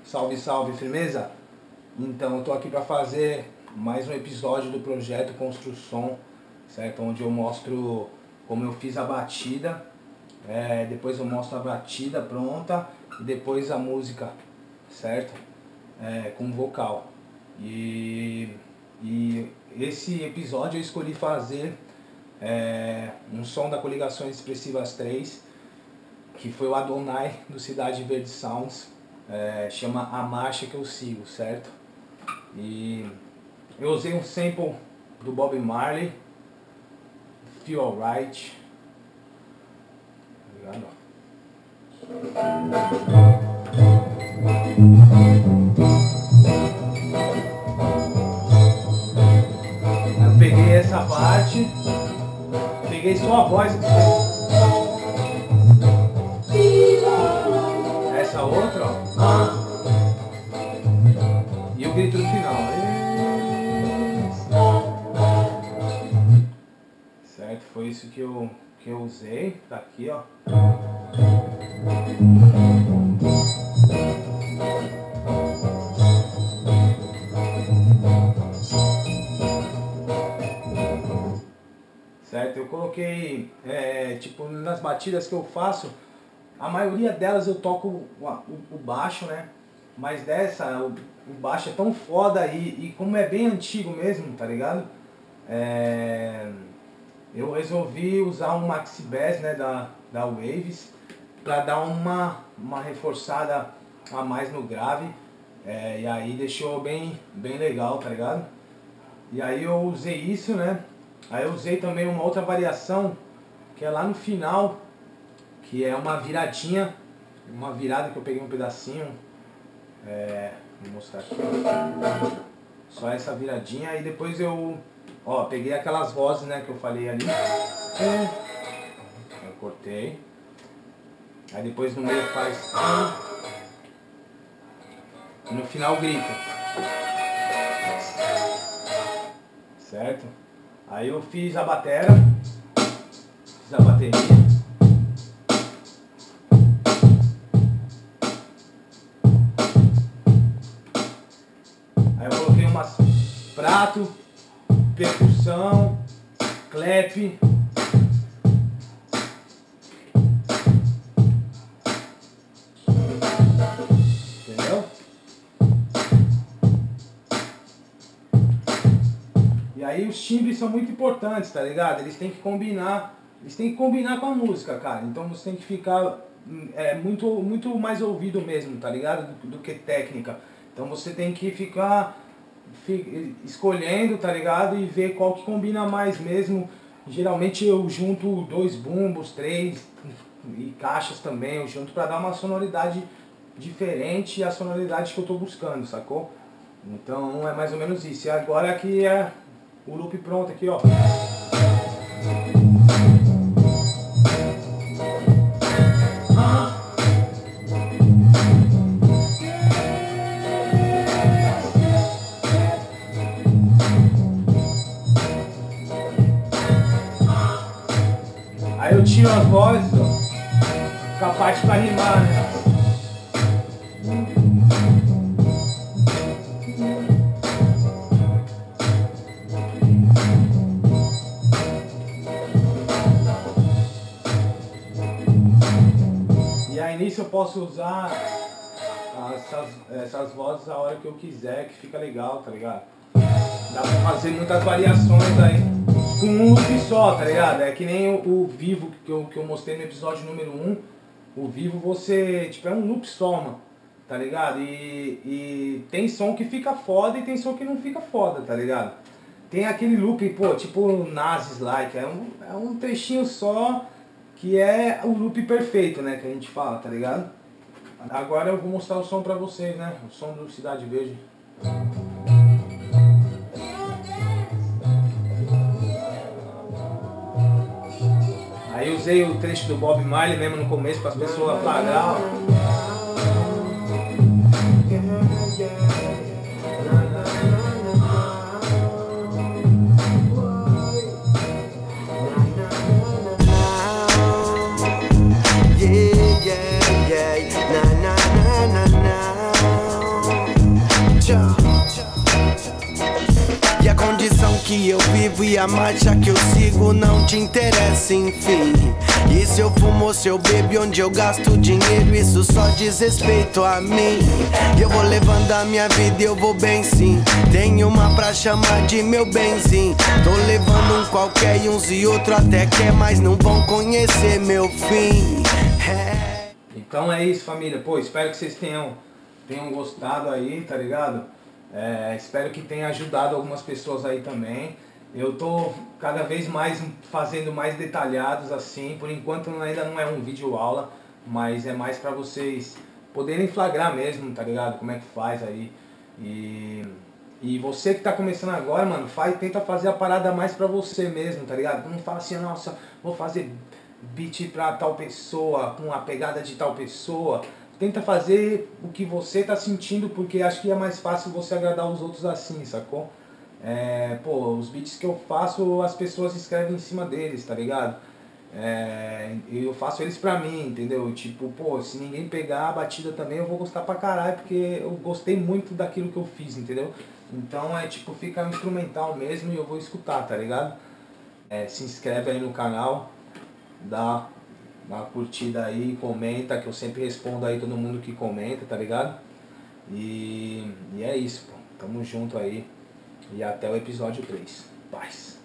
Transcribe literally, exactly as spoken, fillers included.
Salve, salve, firmeza? Então eu tô aqui para fazer mais um episódio do projeto Construção, certo? Onde eu mostro como eu fiz a batida, é, depois eu mostro a batida pronta e depois a música, certo? É, com vocal. E, e esse episódio eu escolhi fazer é, um som da Coligações Expressivas três, que foi o Adonai do Cidade Verde Sounds. É, chama A Marcha Que Eu Sigo, certo? E eu usei um sample do Bob Marley, Feel Alright. Obrigado. Eu peguei essa parte, peguei só a voz. Essa outra, ó. E o grito no final. Certo? Foi isso que eu, que eu usei. Tá aqui, ó. Certo? Eu coloquei, é, tipo, nas batidas que eu faço, a maioria delas eu toco o, o, o baixo, né? Mas dessa, o, o baixo é tão foda e, e como é bem antigo mesmo, tá ligado? É, eu resolvi usar um Maxi Bass, né, da, da Waves, pra dar uma, uma reforçada a mais no grave. É, e aí deixou bem, bem legal, tá ligado? E aí eu usei isso, né? Aí eu usei também uma outra variação, que é lá no final, que é uma viradinha, uma virada que eu peguei um pedacinho, é, vou mostrar aqui, ó. Só essa viradinha, e depois eu, ó, peguei aquelas vozes, né, que eu falei ali, eu cortei, aí depois no meio faz, e no final grita, certo? Aí eu fiz a batera, fiz a bateria. Prato, percussão, clap. Entendeu? E aí os timbres são muito importantes, tá ligado? Eles têm que combinar, eles têm que combinar com a música, cara. Então você tem que ficar é, muito, muito mais ouvido mesmo, tá ligado? Do, do que técnica. Então você tem que ficar escolhendo, tá ligado? E ver qual que combina mais mesmo. Geralmente eu junto dois bumbos, três e caixas também, eu junto pra dar uma sonoridade diferente e a sonoridade que eu tô buscando, sacou? Então é mais ou menos isso. E agora aqui é o loop pronto aqui, ó. Aí eu tiro as vozes, ó, com a parte pra rimar, né? E aí nisso eu posso usar essas, essas vozes a hora que eu quiser, que fica legal, tá ligado? Dá pra fazer muitas variações aí. Com um loop só, tá ligado? É que nem o, o vivo que eu, que eu mostrei no episódio número um. O vivo você, tipo, é um loop só, mano, tá ligado? E, e tem som que fica foda e tem som que não fica foda, tá ligado? Tem aquele loop, pô, tipo Nazis like, é um, é um trechinho só que é o loop perfeito, né, que a gente fala, tá ligado? Agora eu vou mostrar o som pra vocês, né, o som do Cidade Verde. Aí usei o trecho do Bob Marley mesmo no começo para as pessoas pagar. Yeah, yeah, yeah, na na na na na. que eu vivo e a marcha que eu sigo não te interessa, enfim. E se eu fumo, se eu bebo, onde eu gasto dinheiro, isso só diz respeito a mim. Eu vou levando a minha vida e eu vou bem sim. Tenho uma pra chamar de meu benzinho. Tô levando um qualquer e uns e outro até quer, mas não vão conhecer meu fim. É. Então é isso, família. Pô, espero que vocês tenham, tenham gostado aí, tá ligado? É, espero que tenha ajudado algumas pessoas aí também. Eu tô cada vez mais fazendo mais detalhados assim. Por enquanto ainda não é um vídeo aula, mas é mais pra vocês poderem flagrar mesmo, tá ligado? Como é que faz aí. E, e você que tá começando agora, mano, faz, tenta fazer a parada mais pra você mesmo, tá ligado? Não fala assim, nossa, vou fazer beat pra tal pessoa, com a pegada de tal pessoa. Tenta fazer o que você tá sentindo, porque acho que é mais fácil você agradar os outros assim, sacou? É, pô, os beats que eu faço, as pessoas escrevem em cima deles, tá ligado? É, eu faço eles pra mim, entendeu? Tipo, pô, se ninguém pegar a batida também, eu vou gostar pra caralho, porque eu gostei muito daquilo que eu fiz, entendeu? Então é tipo, fica instrumental mesmo e eu vou escutar, tá ligado? É, se inscreve aí no canal, dá uma curtida aí, comenta, que eu sempre respondo aí todo mundo que comenta, tá ligado? E, e é isso, pô. Tamo junto aí. E até o episódio três. Paz.